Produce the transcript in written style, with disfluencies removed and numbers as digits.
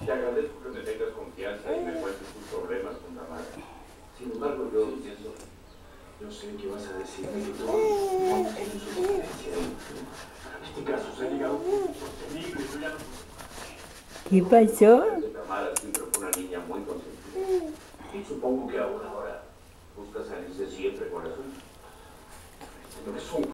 te agradezco que me tengas confianza y me cuentes tus problemas con Tamara. Sin embargo, yo sé que vas a decirme que tú no tienes su diferencia. En este caso se ha llegado a un punto sostenible. Yo ya no... ¿Qué pasó? Tamara siempre fue una niña muy consentida. Y supongo que ahora busca salirse siempre con eso.